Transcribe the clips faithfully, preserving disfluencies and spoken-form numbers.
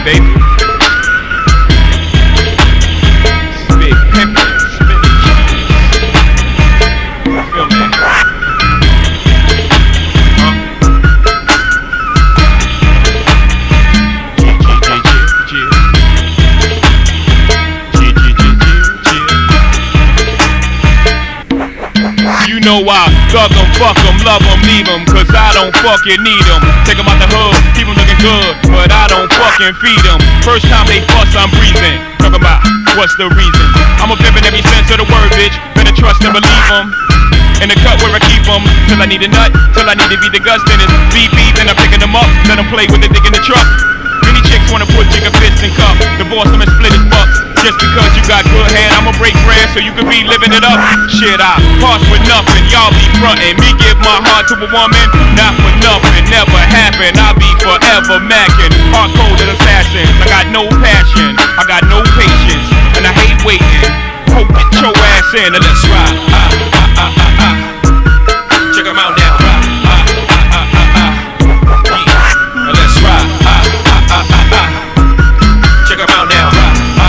baby. Big pimpin', spinning cheese. You feel me? Huh? G, G, G, G, G. G, G, G, G, G. You know I thug 'em, fuck 'em, love 'em, leave 'em, cause I don't fucking need 'em. Take 'em out the hood, keep 'em looking good, but I don't fucking feed 'em. First time they fuss, I'm breathing. Talking about what's the reason? I'm a pimp in every sense of the word, bitch. Better trust and believe 'em. In the cut where I keep 'em, till I need a nut, till I need to beat the guts, then it's beep beep, then I'm picking 'em up, let 'em play with the dick in the truck. Many chicks wanna put jigger fists in cup, divorce 'em and split his bucks. Just because you got good head, I'ma break bread so you can be living it up. Shit, I part with nothing, y'all be frontin'. Me give my heart to a woman, not for nothing, never happen. I'll be forever mackin', hard-coded assassins. I got no passion, I got no patience, and I hate waiting. Hope get your ass in and let's ride. Ah, ah, ah, ah, ah. Check 'em out now. Ah, ah, ah, ah, ah, ah. Yeah. Let's ride. Ah, ah, ah, ah, ah. Check 'em out now.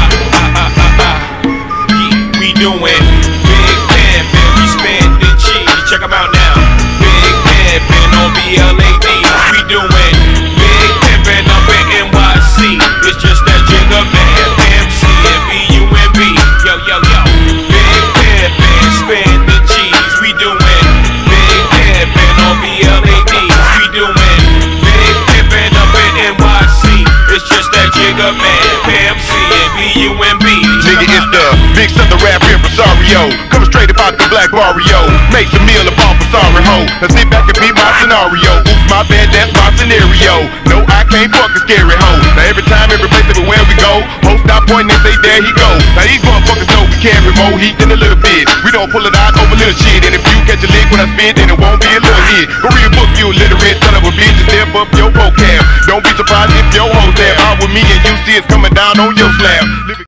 Doing big pimpin', we spendin' cheese. Check 'em out now. Big pimpin' on B L A D. We doing big pimpin' up in N Y C. It's just that Jigga Man, M C and B U M B. Yo, yo, yo. Big pimpin', spendin' cheese. We doing big pimpin' on B L A D. We doing big pimpin' up in N Y C. It's just that Jigga Man, M C and B U M B. Nigga, it's the big Southern rap impresario, coming straight about the black barrio. Makes a meal of all for sorry hoe. Now sit back and be my scenario. Oops, my bad, that's my scenario. No, I can't fuck a scary hoe. Now every time, every place, everywhere we go, hoes stop pointing and say, there he go. Now these motherfuckers know we carry more heat than a little bit. We don't pull it out over little shit. And if you catch a lick when I spit, then it won't be a little hit. Go read a book, you illiterate son of a bitch, and step up your vocab. Don't be surprised if your hoes have out with me and you see it's coming down on your slab.